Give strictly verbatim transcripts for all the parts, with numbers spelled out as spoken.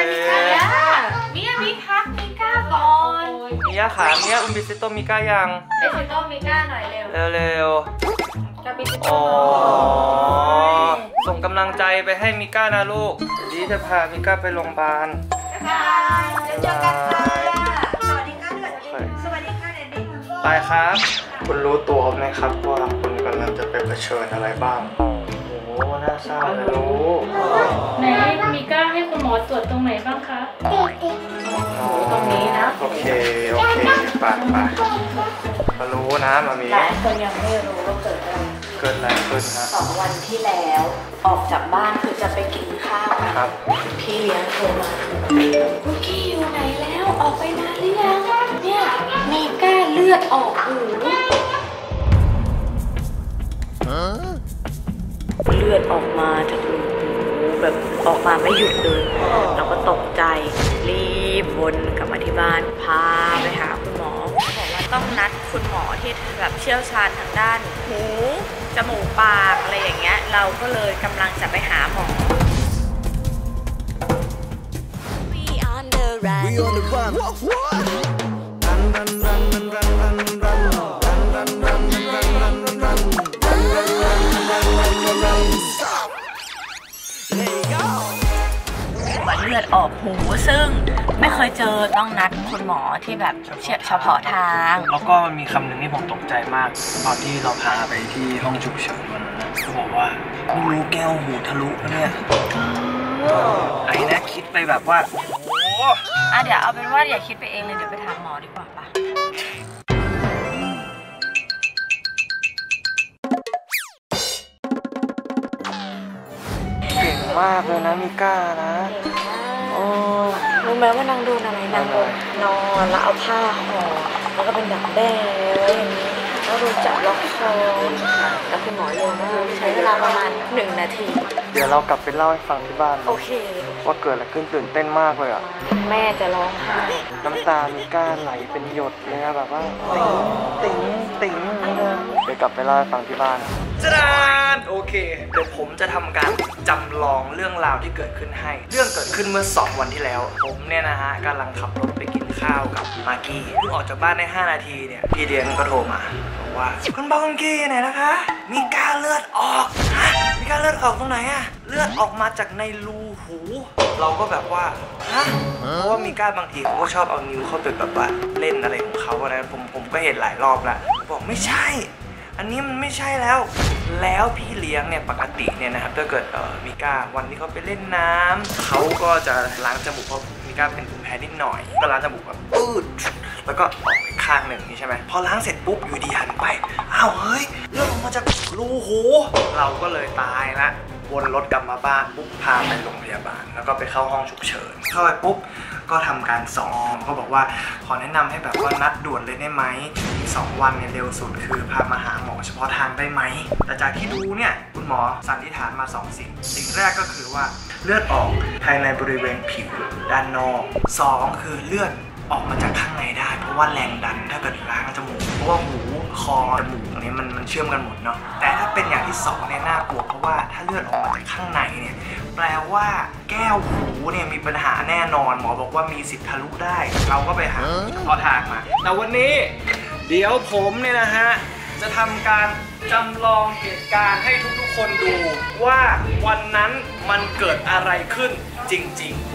มิก้ามิยามิพักมิก้าก่อนมิยาขามิยาอุ้มบิซิโตมิก้ายังเบซิโตมิก้าหน่อยเร็วเร็วๆกับบิซิโตอ๋อส่งกำลังใจไปให้มิก้านะลูกดีจะพามิก้าไปโรงพยาบาลบายเดี๋ยวเจอกันค่ะสวัสดีค่ะสวัสดีค่ะเด็กๆไปครับคุณรู้ตัวไหมครับว่าคุณกำลังจะไปเผชิญอะไรบ้างโอ้โหน่าเศร้าเลยลูกไหนมิก้าให้คุณหมอตรวจตรงไหนบ้างคะตรงนี้นะโอเคโอเคไปไปมารู้นะมามีหลายคนยังไม่รู้ว่าเกิดอะไรเกิดอะไรขึ้นนะสองวันที่แล้วออกจากบ้านคือจะไปกินข้าวครับพี่เลี้ยงโทรมาคุกกี้อยู่ไหนแล้วออกไปนานหรือยังเนี่ยมีก้าเลือดออกหูเลือดออกมาจากหูแบบออกมาไม่หยุดเลยเราก็ตกใจรีบวนกลับมาที่บ้านพาไปหาคุณหมอบอกว่าต้องนัดคุณหมอที่แบบเชี่ยวชาญทางด้านหูจมูกปากอะไรอย่างเงี้ยเราก็เลยกำลังจะไปหาหมอเลือดออกหูซึ่งไม่เคยเจอต้องนัดคุณหมอที่แบบเฉพาะทางแล้วก็มันมีคำหนึ่งที่ผมตกใจมากตอนที่เราพาไปที่ห้องฉุกเฉินวันนั้นเขาบอกว่าไม่รู้แก้วหูทะลุเนี่ยไอ้นะคิดไปแบบว่าโอ้อ่ะเดี๋ยวเอาเป็นว่าอย่าคิดไปเองเลยเดี๋ยวไปถามหมอดีกว่าปะเก่งมากเลยนะมิก้านะโอ้รู้ไหมว่านางโดนอะไรนางโดนนอนแล้วเอาผ้าห่อแล้วก็เป็นดักแด้อย่างนี้แล้วโดนจับล็อกคอแล้วคุณหมอเร็วมากใช้เวลาประมาณหนึ่งนาทีเดี๋ยวเรากลับไปเล่าให้ฟังที่บ้านโอเคว่าเกิดอะไรขึ้นตื่นเต้นมากเลยอ่ะแม่จะร้องไห้น้ำตามิก้าไหลเป็นหยดเลยแบบว่าติ๋งติ๋งติ๋งเลยเดี๋ยวกลับไปเล่าให้ฟังที่บ้านจ้าโอเคเดี๋ยวผมจะทำการจำลองเรื่องราวที่เกิดขึ้นให้เรื่องเกิดขึ้นเมื่อสองวันที่แล้วผมเนี่ยนะฮะกำลังขับรถไปกินข้าวกับมากกี้เพิ่งออกจากบ้านได้ห้านาทีเนี่ยพี่เลี้ยงก็โทรมาบอกว่าคุณบอกคุณกี้ไหนนะคะมีก้าเลือดออกมีก้าเลือดออกตรงไหนอะเลือดออกมาจากในรูหูเราก็แบบว่าฮะเพราะว่ามีก้าบางทีเขาก็ชอบเอานิ้วเข้าไปแบบว่าเล่นอะไรของเขาอะไรผมผมก็เห็นหลายรอบแล้วบอกไม่ใช่อันนี้มันไม่ใช่แล้วแล้วพี่เลี้ยงเนี่ยปกติเนี่ยนะครับถ้าเกิดเอ่อมิก้าวันที่เขาไปเล่นน้ำเขาก็จะล้างจมูกเพราะมิก้าเป็นภูมิแพ้นิดหน่อยก็ล้างจมูกแบบปืดแล้วก็ออกไปข้างหนึ่งนี่ใช่ไหมพอล้างเสร็จปุ๊บอยู่ดีหันไปอ้าวเฮ้ยเลือดออกมาจากรูหูเราก็เลยตายละวนรถกลับมาบ้านปุ๊บพาไปโรงพยาบาลแล้วก็ไปเข้าห้องฉุกเฉินเข้าไปปุ๊บก็ทำการสอบเขาบอกว่าขอแนะนำให้แบบว่านัดด่วนเลยได้ไหมอีกสองวันเนี่ยเร็วสุดคือพามาหาหมอเฉพาะทางได้ไหมแต่จากที่ดูเนี่ยคุณหมอสันนิษฐานมาสองสิ่งสิ่งแรกก็คือว่าเลือดออกภายในบริเวณผิวด้านนอกสองคือเลือดออกมาจากข้างในได้เพราะว่าแรงดันถ้าเกิดล้างจมูกเพราะว่าหูคอจมูกตรงนี้มันมันเชื่อมกันหมดเนาะแต่ถ้าเป็นอย่างที่สองเนี่ยน่ากลัวเพราะว่าถ้าเลือดออกมาจากข้างในเนี่ยแปลว่าแก้วหูเนี่ยมีปัญหาแน่นอนหมอบอกว่ามีสิทธิ์ทะลุได้เราก็ไปหาเฉพาะทางมาแต่วันนี้เดี๋ยวผมเนี่ยนะฮะจะทำการจำลองเหตุการณ์ให้ทุกๆคนดูว่าวันนั้นมันเกิดอะไรขึ้นจริงๆ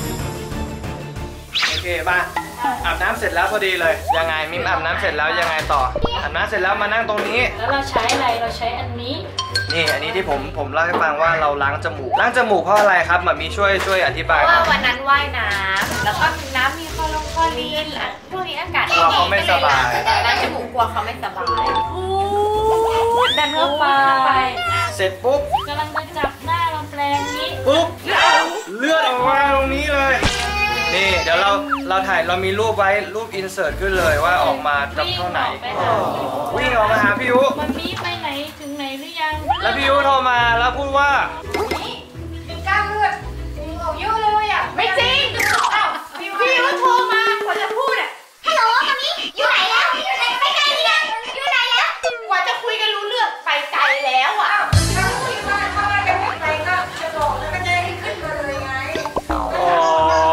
โอเคป่ะอาบน้ำเสร็จแล้วพอดีเลยยังไงมิมอาบน้ำเสร็จแล้วยังไงต่ออาบน้ำเสร็จแล้วมานั่งตรงนี้แล้วเราใช้อะไรเราใช้อันนี้นี่อันนี้ที่ผมผมเล่าให้ฟังว่าเราล้างจมูกล้างจมูกเพราะอะไรครับมามีช่วยช่วยอธิบายว่าวันนั้นว่ายน้ำแล้วก็น้ำมีคลอลงคลอรีนพวกนี้อากาศกลัวเขาไม่สบายล้างจมูกกลัวเขาไม่สบายดันเข้าไปเสร็จปุ๊บกำลังจะจับหน้าเราแปลงนี้ปุ๊บเลือดออกมาตรงนี้เลยนี่เดี๋ยวเราเราถ่ายเรามีรูปไว้รูปอินเสิร์ตขึ้นเลยว่าออกมาจากเท่าไหนวิ่งออกมาหาพี่ยุมันมีไปไหนถึงไหนหรือยังแล้วพี่ยุโทรมาแล้วพูดว่านี่เป็นก้าเลือดออกเยอะเลยอ่ะไม่จริงอ้าวพี่ยุโทรมาพอจะพูดอ่ะฮัลโหลตอนนี้อยู่ไหนแล้วอยู่ไหนไปไกลหรือยังอยู่ไหนแล้วกว่าจะคุยกันรู้เรื่องไปไกลแล้วอ่ะถ้าคุยมาถ้าว่าจะไปไกลก็จะบอกแล้วก็จะให้ขึ้นมาเลยไง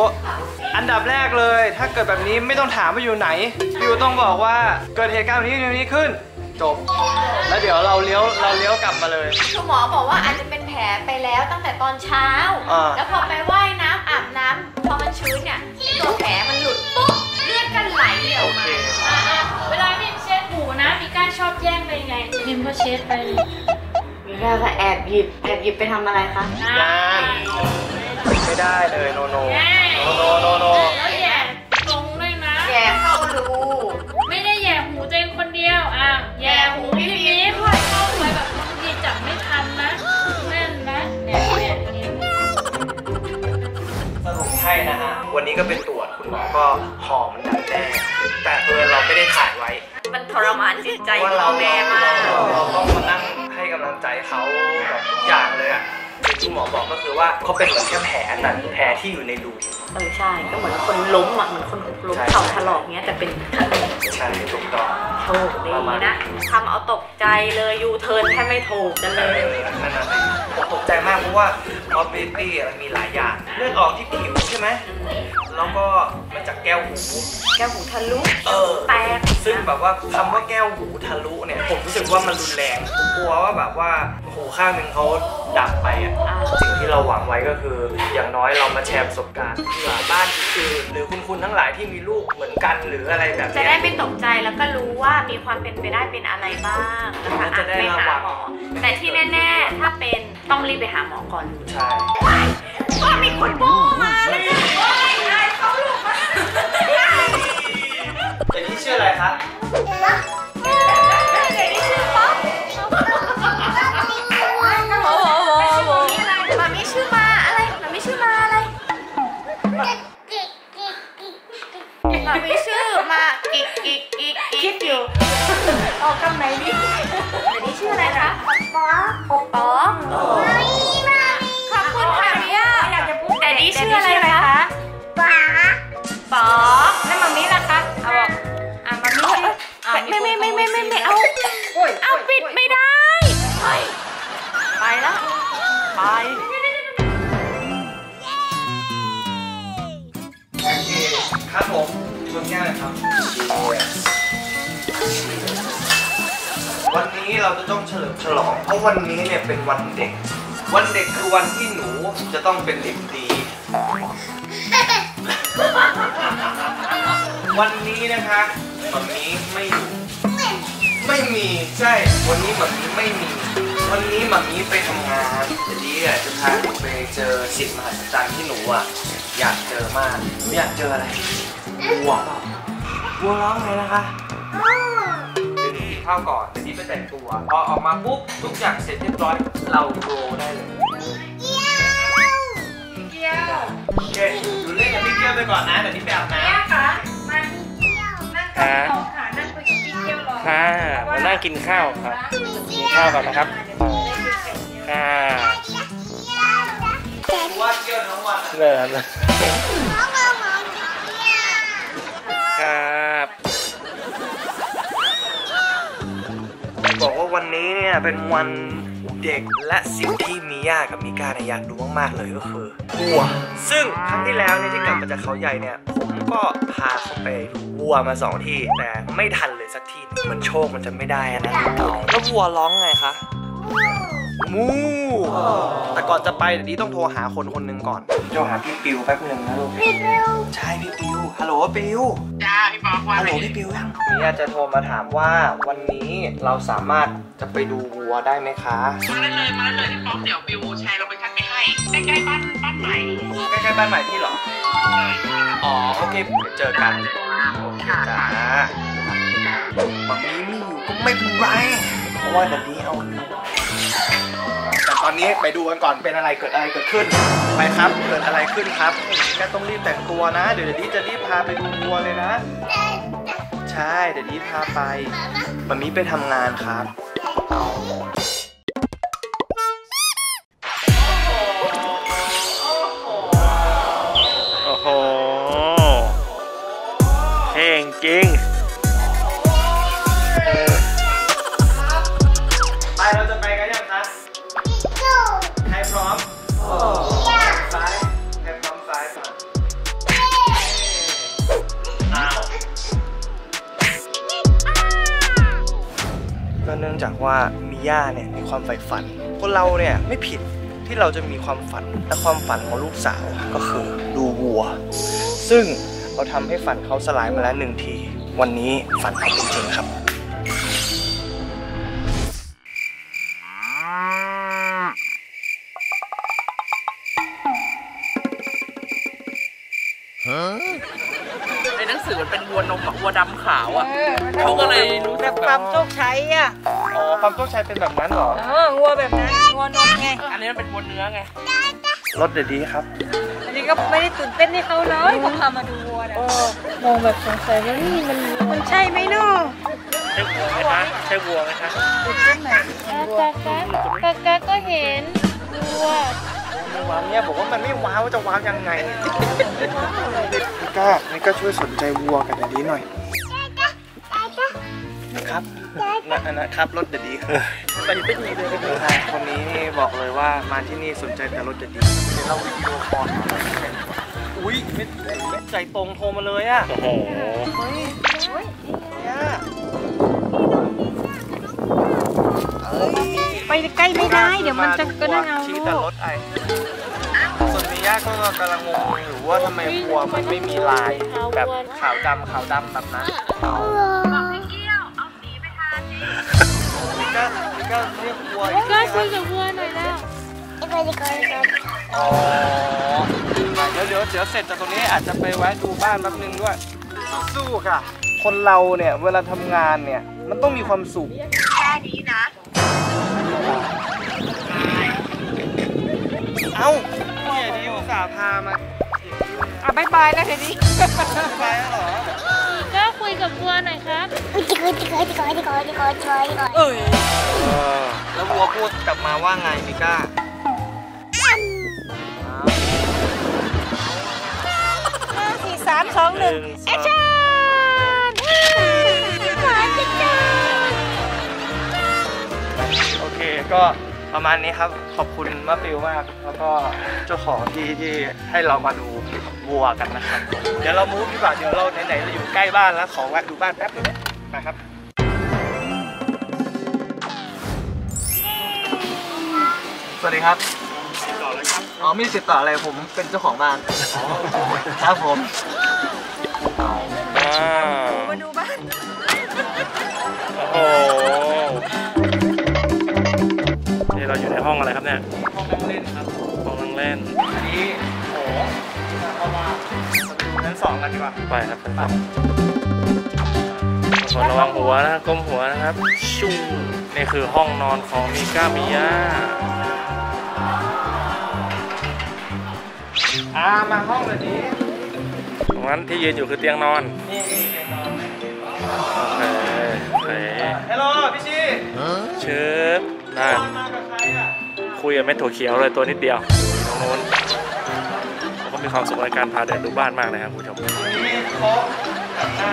อันดับแรกเลยถ้าเกิดแบบนี้ไม่ต้องถามว่าอยู่ไหนพี่ต้องบอกว่าเกิดเหตุการณ์นี้นี้ขึ้นจบแล้วเดี๋ยวเราเลี้ยวเราเลี้ยวกลับมาเลยคุณหมอบอกว่าอาจจะเป็นแผลไปแล้วตั้งแต่ตอนเช้าแล้วพอไปว่ายน้ำอาบน้ำพอมันชื้นเนี่ยตัวแผลมันหลุดปุ๊บเลือดกันไหลออกมาเวลาพิมเช็ดหูนะมีก้าชอบแย่งไปไงพิมก็เช็ดไปมีก้าก็แอบหยิบแอบหยิบไปทำอะไรคะนั่นไม่ได้เลยโนโนโนโนโนแล้วแย่ตรงด้วยนะแย่เข้ารูไม่ได้แย่หูตัวเองคนเดียวอ่ะแย่หูพี่พิมด้วยเข้าไปแบบบางทีจับไม่ทันนะแน่นนะเนี่ยเนี่ยสรุปให้นะฮะวันนี้ก็เป็นตรวจคุณหมอก็หอมมันดันแน่แต่เออเราไม่ได้ถ่ายไว้มันทรมานจิตใจพ่อแม่มากเราต้องมานั่งให้กำลังใจเขาแบบทุกอย่างเลยอ่ะที่หมอบอกก็คือว่าเขาเป็นเหมือนแค่แผลนั่นแผลที่อยู่ในรูเออใช่ก็เหมือนคนล้มอ่ะเหมือนคนหกล้มเข่าถลอกเงี้ยแต่เป็นทะเลใช่ถูกต้องโชคดีนะทำเอาตกใจเลยยูเทิร์นแทบไม่ถูกกันเลยนั่นน่ะสิตกใจมากเพราะว่าออฟเบบี้มีหลายอย่างเลือดออกที่ผิวใช่ไหมแล้วก็มาจากแก้วหูแก้วหูทะลุเออแตกซึ่งแบบว่าคำว่าแก้วหูทะลุเนี่ยผมรู้สึกว่ามันรุนแรงกลัวว่าแบบว่าหูข้างหนึ่งเขาดับไปอ่ะสิ่งที่เราหวังไว้ก็คืออย่างน้อยเรามาแชร์ประสบการณ์เผื่อบ้านอื่นหรือคุณคุณทั้งหลายที่มีลูกเหมือนกันหรืออะไรแบบนี้จะได้ไม่ตกใจแล้วก็รู้ว่ามีความเป็นไปได้เป็นอะไรบ้างนะคะจะได้ระวังแต่ที่แน่ๆถ้าเป็นต้องรีบไปหาหมอก่อนใช่ก็มีคนโบมาเลยได้เขาลูกมาเด็กที่ชื่ออะไรคะเด็กที่ชื่อป๊อปมามีชื่อมาอะไรมามีชื่อมาอะไรมามีชื่อมากิกกิกกิกกิกอยู่ออกคำไหนดิเด็กที่ชื่ออะไรคะป๊อปป๊อปขอบคุณค่ะมิยาอยากจะพูดแต่นี่ชื่ออะไรคะป๊าป๊อปแล้วมามีล่ะคะเอาบอกอ่ะมามีไม่ไม่ไม่ไม่ไม่ไม่เอาเอาปิดไม่ได้ไปไปแล้วไปครับผมชวนแก้วเลยครับวันนี้เราจะต้องเฉลิมฉลองเพราะวันนี้เนี่ยเป็นวันเด็กวันเด็กคือวันที่หนูจะต้องเป็นเด็กดีวันนี้นะคะมัมมี่ไม่อยู่ไม่มีใช่วันนี้มัมมี่ไม่มีวันนี้มัมมี่ไปทำงานเดี๋ยวนี้จะพาหนูไปเจอสิ่งมหัศจรรย์ที่หนูอ่ะอยากเจอมากอยากเจออะไรวัวเปล่าวัวร้องไงนะคะเดี๋ยวนี้กินข้าวก่อนเดี๋ยวนี้ไปแต่งตัวพอออกมาปุ๊บทุกอย่างเสร็จเรียบร้อยเราโกรได้เลยเกี้ยวโอเคดูเล่นกับพี่เกี้ยวไปก่อนนะเดี๋ยวนี้ไปอาบน้ำเนี่ยค่ะมานั่งกับพี่ค่ะนั่งคุยกับพี่เกี้ยวรอค่ะมานั่งกินข้าวครับกินข้าวก่อนนะครับค่ะว่าเกี้ยวทั้งวันเลยครับบอกว่าวันนี้เนี่ยเป็นวันเด็กและสิ่งที่มิย่ากับมิก้าเนี่ยอยากดูมากๆเลยก็คือวัวซึ่งครั้งที่แล้วเนี่ยที่กลับมาจากเขาใหญ่เนี่ยผมก็พาเขาไปวัวมาสองที่แต่ไม่ทันเลยสักทีเหมือนโชคมันจะไม่ได้นะแล้ววัวร้องไงคะมูแต่ก่อนจะไปเดี๋ยวนี้ต้องโทรหาคนคนหนึ่งก่อนโทรหาพี่ปิวแป๊บหนึ่งนะลูกพี่ปิวใช่พี่ปิวฮัลโหลปิวจ้าพี่บอกว่าฮัลโหลพี่ปิวยังนี่อาจจะโทรมาถามว่าวันนี้เราสามารถจะไปดูวัวได้ไหมคะมาได้เลยมาได้เลยพี่ป๊อปเดี๋ยวปิวแชร์เราไปทักไปให้ใกล้ๆบ้านบ้านใหม่ใกล้ๆบ้านใหม่พี่เหรออ๋อโอเคเดี๋ยวเจอกันโอเคจ้าวันนี้ไม่อยู่ก็ไม่เป็นไรเพราะว่าเดี๋ยวนี้เอาแต่ตอนนี้ไปดูกันก่อนเป็นอะไรเกิดอะไรเกิดขึ้นไปครับเกิดอะไรขึ้นครับแกต้องรีบแต่งตัวนะเดี๋ยวนี้จะรีบพาไปดูวัวเลยนะใช่เดี๋ยวนี้พาไปวันนี้ไปทำงานครับโอ้โหเท่งจริงไปเราจะไปกันยังคะให้พร้อมซ้ายให้พร้อมซ้ายก่อนจากว่ามิย่าเนี่ยมีความใฝ่ฝันคนเราเนี่ยไม่ผิดที่เราจะมีความฝันแต่ความฝันของลูกสาวก็คือดูวัวซึ่งเราทำให้ฝันเขาสลายมาแล้วหนึ่งทีวันนี้ฝันเขาเป็นจริงครับในหนังสือมันเป็นวัวนมอะวัวดำขาวอ่ะเขาก็เลยรู้สึกความโชคชัยอ่ะอ๋อความโชคชัยเป็นแบบนั้นเหรอเออวัวแบบนั้นวัวนมไงอันนี้มันเป็นวัวเนื้อไงรถเดี๋ยวดีครับอันนี้ก็ไม่ได้ตื่นเต้นให้เขาเลยเขาพามาดูวัวนะมองแบบสงสัยว่านี่มันมันใช่ไหมเนาะใช่วัวไหมคะใช่วัวไหมคะตื่นเต้นไหนกากากากาก็เห็นวัวไม่ว้าวเนี่ยบอกว่ามันไม่ว้าวจะว้าวยังไงนี่ก็นี่ก็ช่วยสนใจวัวกันเดี๋ยวนี้หน่อยนะครับนะนะครับรถเดี๋ยวดีครับไปเป็นอย่างนี้เลยคนนี้นี่บอกเลยว่ามาที่นี่สนใจแต่รถเดี๋ยวดีเดี๋ยวเราวิดีโอคอลอุ้ยไม่ไม่ใจตรงโทรมาเลยอ่ะโอ้โหเฮ้ยเนี่ยไปใกล้ไม่ได้เดี๋ยวมันจะกระนั่งเอาชี้ลูแต่กรถไอส่วนมิย่าก็กำลังงงอยู่ว่าทำไมวัวมันไม่มีลายแบบขาวดำขาวดำแบบนั้นนี่ก็นี่ก็เรียกวัวอีกก็คุยกับวัวหน่อยแล้วอ๋อเดี๋ยวเดี๋ยวเดี๋ยวเสร็จจากตรงนี้อาจจะไปแวะดูบ้านแป๊บนึงด้วยสู้ๆค่ะ คนเราเนี่ยเวลาทำงานเนี่ยมันต้องมีความสุขแค่นี้นะเอ้าเนี่ยดิวสาพามาอ่ะบายบายแล้วทีนี้ไปแล้วเหรอก็คุยกับวัวหน่อยครับเออแล้ววัวพูดกลับมาว่าไงมิก้าห้าสี่สามสองหนึ่งแอคชั่นหวานจังเลยโอเคก็ประมาณนี้ครับขอบคุณมะฟิวมากแล้วก็เจ้าของที่ที่ให้เรามาดูวัวกันนะครับเดี๋ยวเรามูฟดีกว่าเดี๋ยวเราไหนๆเราอยู่ใกล้บ้านแล้วขอแวะดูบ้านแป๊บนึงนะครับสวัสดีครับติดต่อเลยครับอ๋อมีติดต่ออะไรผมเป็นเจ้าของบ้านครับผมมาดูบ้านโอ้โหนี่เราอยู่ในห้องอะไรครับเนี่ยห้องนั่งเล่นครับห้องนั่งเล่นอันนี้โอ้โหเข้ามาดูชั้นสองกันดีกว่าไปครับไปคนระวังหัวนะก้มหัวนะครับชูนี่คือห้องนอนของมิก้ามิย่าอ่ามาห้องแบบนี้ตรงนั้นที่ยืนอยู่คือเตียงนอนนี่นี่เตียงนอนโอเคโอเคฮัลโหลพี่ชีเชิญนั่นมากับใครอ่ะคุยกับเม็ดถั่วเขียวเลยตัวนิดเดียวตรงนู้นเขาก็มีความสุขในการพาเดินดูบ้านมากนะครับคุณผู้ชมนี่โค้งอ่า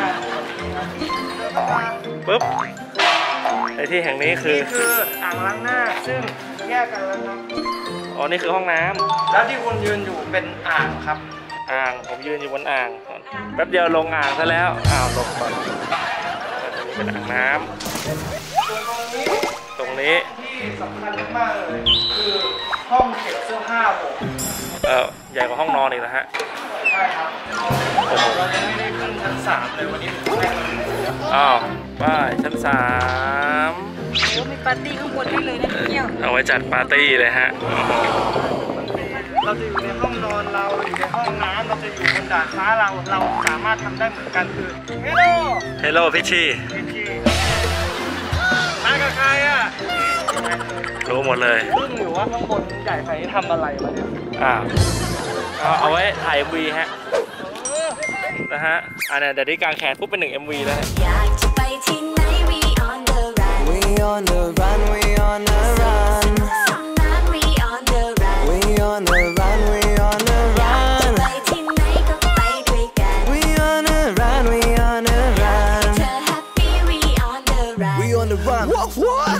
ปุ๊บในที่แห่งนี้คือนี่คืออ่างล้างหน้าซึ่งแยกกันแล้วครับอ๋อนี่คือห้องน้ำแล้วที่คุณยืนอยู่เป็นอ่างครับอ่างผมยืนอยู่บนอ่างแป๊บเดียวลงอ่างซะแล้วอ้าวลงก่อนเป็นอ่างน้ำส่วนตรงนี้ตรงนี้ที่สำคัญมากเลยคือห้องเก็บเสื้อผ้าผมเออใหญ่กว่าห้องนอนอีกนะฮะใช่ครับโอ้โหเรายังไม่ได้ขึ้นชั้นสามเลยวันนี้ผมให้มาดูอ้าวป้ายชั้นสามโอ้มีปาร์ตี้ข้างบนให้เลยนะเนี่ยเอาไว้จัดปาร์ตี้เลยฮะเราจะอยู่ในห้องนอนเราอยู่ในห้องน้ำเราจะอยู่บนดาดฟ้าเราเราสามารถทำได้เหมือนกันคือเฮลโลเฮลโลพี่ชีพี่ชีมากับใครอ่ะรู้หมดเลยซึ่งหรือว่าข้างบนใหญ่ไปทำอะไรมาเนี่ยอ้าวเอาเอาไว้ถ่าย เอ็ม วี ฮะนะฮะอันนี้เดี๋ยวที่กลางแขนปุ๊บเป็นหนึ่ง เอ็ม วี แล้วฮะอยากจะไปที่ไหน we on the run We on the run, we on the run. สำนัก we on the run We on the run, we on the อยากจะ run. ไปที่ไหนก็ไปด้วยกัน We on the run, we on the อยากให้ run. เธอ happy we on the run We on the run. What? What?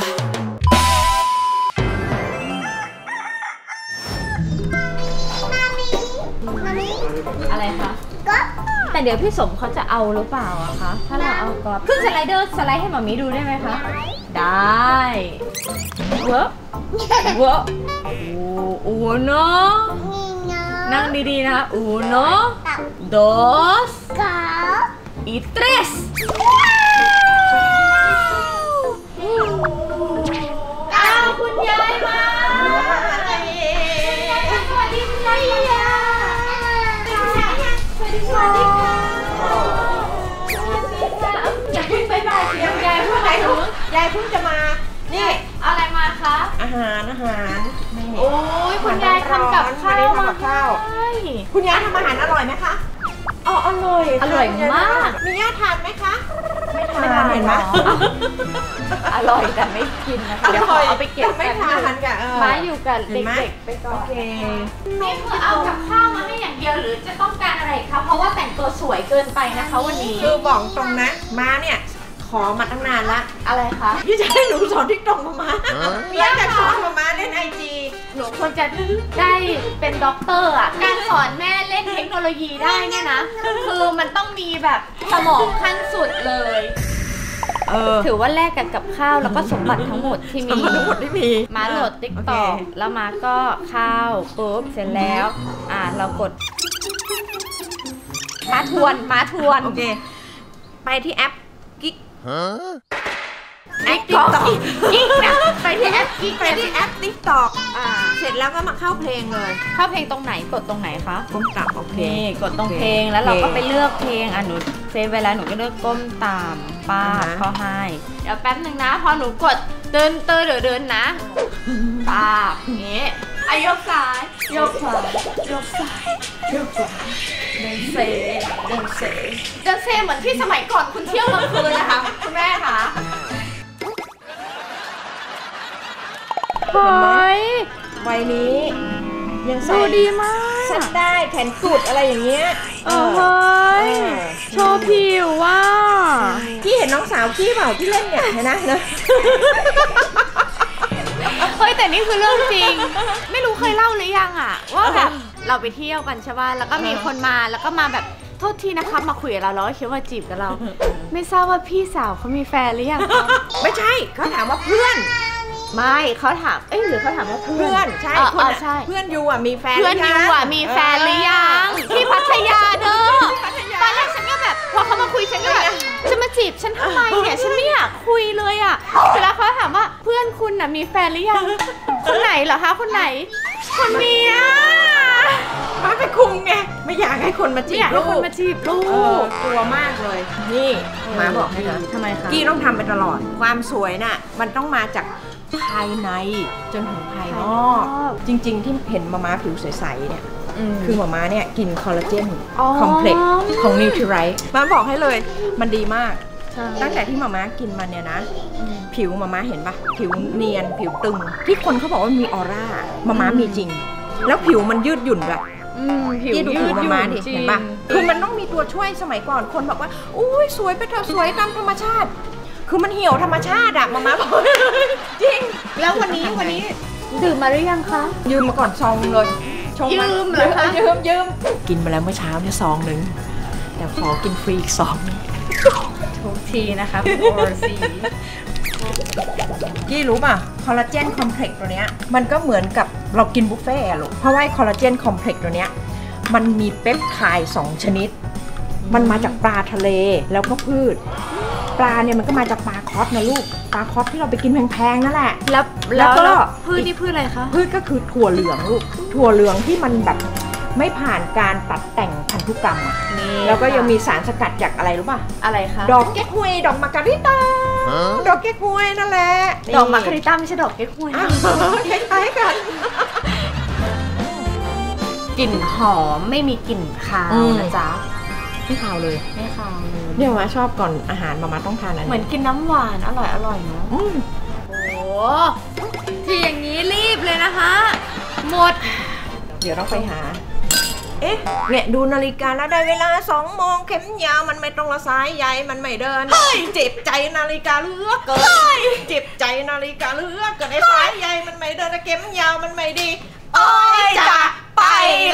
อะไรคะแต่เดี๋ยวพี่สมเขาจะเอาหรือเปล่าอะคะถ้าเราเอากรอบขึ้นสไลเดอร์สไลด์ให้หมามีดูได้ไหมคะได้เวอะเวอะโอ้โอ้เนาะนั่งดีๆนะโอ้เนาะ dos y tres อ้าวคุณยายมาสวัสดีคุณยายสวัสดีสวัสดีค่ะอย่าเพิ่งไปบ่ายยายยายเพิ่งไหนหนูยายเพิ่งจะมานี่อะไรมาคะอาหารอาหารโอ้ยคุณยายทำกับข้าวมาข้าวคุณยายทำอาหารอร่อยไหมคะอ๋ออร่อยอร่อยมากมีย่าทานไหมคะไม่ทานเห็นไหมอร่อยแต่ไม่กินนะคะเดี๋ยวเอาไปเก็บไม่ทานกันมาอยู่กับเด็กๆไปก่อนโอเคนี่คือเอากับข้าวมาให้อย่างเดียวหรือจะต้องการอะไรคะเพราะว่าแต่งตัวสวยเกินไปนะคะวันนี้คือบอกตรงนะมาเนี่ยขอมาตั้งนานละอะไรคะพี่จะให้หนูสอนทิกตอกมามาพี่อยากจะสอนมามาเล่นไอจีหนูควรจะได้เป็นด็อกเตอร์อ่ะการสอนแม่เล่นเทคโนโลยีได้เนี่ยนะคือมันต้องมีแบบสมองขั้นสุดเลยถือว่าแลกกันกับข้าวแล้วก็สมบัติทั้งหมดที่มีทั้งหมดที่มีมาโหลดติ๊กต็อกแล้วมาก็ข้าวปุ๊บเสร็จแล้วอ่าเรากดมาทวนมาทวนโอเคไปที่แอปกิ๊กแอปติ๊กต็อกกิ๊กนะไปที่แอปกิ๊กไปที่แอปติ๊กต็อกอ่าเสร็จแล้วก็มาเข้าเพลงเลยเข้าเพลงตรงไหนกดตรงไหนคะก้มต่ำโอเคกดตรงเพลงแล้วเราก็ไปเลือกเพลงอ่ะหนูเซฟเวลาหนูก็เลือกก้มต่ำป้าเข้าให้เดี๋ยวแป๊บนึงนะพอหนูกดเดินเตอร์เดินเดินนะป้าอย่างงี้อ่ะยกซ้ายยกขวายกซ้ายยกขวาเดินเซเดินเซเดินเซเหมือนที่สมัยก่อนคุณเที่ยวกลางคืนนะคะคุณแม่คะเฮ้ยวัยนี้ยังใส่ดีมากสั้นได้แขนกุดอะไรอย่างเงี้ยเออเฮ้ยโชว์ผิวว่าพี่เห็นน้องสาวพี่เปล่าที่เล่นเนี่ยเห็นนะเนอะเฮ้ยแต่นี่คือเรื่องจริงไม่รู้เคยเล่าหรือยังอ่ะว่าแบบเราไปเที่ยวกันใช่ป่ะแล้วก็มีคนมาแล้วก็มาแบบโทษทีนะคะมาคุยกับเราแล้วก็คิดว่าจีบกับเราไม่ทราบว่าพี่สาวเขามีแฟนหรือยังไม่ใช่เขาถามว่าเพื่อนไม่เขาถามเอ้ยหรือเขาถามว่าเพื่อนใช่คนใช่เพื่อนยูอ่ะมีแฟนเพื่อนยูอ่ะมีแฟนหรือยังที่พัทยาเด้อตอนแรกฉันก็แบบพอเขามาคุยฉันก็แบบจะมาจีบฉันทำไมเนี่ยฉันไม่อยากคุยเลยอ่ะเสร็จแล้วเขาถามว่าเพื่อนคุณน่ะมีแฟนหรือยังคนไหนเหรอคะคนไหนคนเมียมาไปคุมไงไม่อยากให้คนมาจีบลูกคนมาจีบลูกกลัวมากเลยนี่หมาบอกให้นะทำไมคะกี้ต้องทำไปตลอดความสวยน่ะมันต้องมาจากภายในจนถึงภายนอกจริงๆที่เห็นมาม่าผิวใสๆเนี่ยคือมาม่าเนี่ยกินคอลลาเจนคอมเพล็กซ์ของนิวทริไรท์มาบอกให้เลยมันดีมากตั้งแต่ที่มาม่ากินมันเนี่ยนะผิวมาม่าเห็นปะผิวเนียนผิวตึงที่คนเขาบอกว่ามีออร่ามาม่ามีจริงแล้วผิวมันยืดหยุ่นแบบผิวยืดหยุ่นมาม่าดิเห็นปะคือมันต้องมีตัวช่วยสมัยก่อนคนบอกว่าอุ้ยสวยไปเถอะสวยตามธรรมชาติคือมันเหี่ยวธรรมชาติอะมาม่าบอกจริงแล้ววันนี้วันนี้ดื่มมาหรือยังคะยืมมาก่อนซองเลยยืมเหรอคะยืมยืมกินมาแล้วเมื่อเช้าเนี่ยซองหนึ่งแต่ขอกินฟรีอีกซองนึงทุกทีนะคะโอซีกี้รู้ป่ะคอลลาเจนคอมเพล็กซ์ตัวเนี้ยมันก็เหมือนกับเรากินบุฟเฟ่ต์อะลูกเพราะว่าคอลลาเจนคอมเพล็กซ์ตัวเนี้ยมันมีเปปไทด์สองชนิดมันมาจากปลาทะเลแล้วก็พืชปลาเนี่ยมันก็มาจากปลาคอสนะลูกปลาคอสที่เราไปกินแพงๆนั่นแหละแล้วแล้วก็พืชที่พืชอะไรคะพืชก็คือถั่วเหลืองลูกถั่วเหลืองที่มันแบบไม่ผ่านการตัดแต่งพันธุกรรมแล้วก็ยังมีสารสกัดจากอะไรรู้ป่ะอะไรคะดอกเก๊กฮวยดอกมาการิต้าดอกเก๊กฮวยนั่นแหละดอกมาการิต้าไม่ใช่ดอกเก๊กฮวยคล้ายๆกันกลิ่นหอมไม่มีกลิ่นคาวนะจ๊ะไม่คาวเลยไม่คาวเลยเนี่ยมาชอบก่อนอาหารมามาต้องทานอันนี้เหมือนกินน้ำหวานอร่อยอร่อยเนาะโอ้ที่อย่างนี้รีบเลยนะคะหมดเดี๋ยวต้องไปหาเอ๊ะเนี่ยดูนาฬิกาแล้วได้เวลาสองโมงเข็มยาวมันไม่ตรงละสายใยมันไม่เดินเจ็บใจนาฬิกาเลือกเกินเจ็บใจนาฬิกาเลือกเกินไอ้สายใยมันไม่เดินเข็มยาวมันไม่ดีโอ้ยจะไป